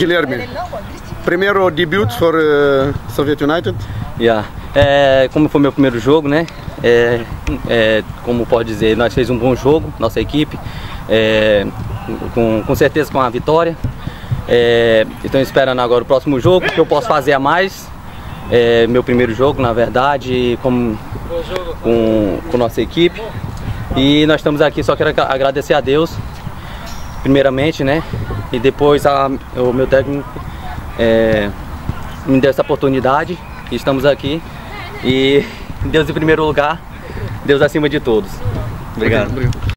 Guilherme, primeiro debut for Soviet United? Yeah. Como foi meu primeiro jogo, né? Como pode dizer, nós fez um bom jogo, nossa equipe, com certeza com a vitória. Estou esperando agora o próximo jogo, que eu posso fazer a mais. Meu primeiro jogo, na verdade, com nossa equipe. E nós estamos aqui, só quero agradecer a Deus, primeiramente, né? E depois o meu técnico me deu essa oportunidade. E estamos aqui. E Deus em primeiro lugar, Deus acima de todos. Obrigado.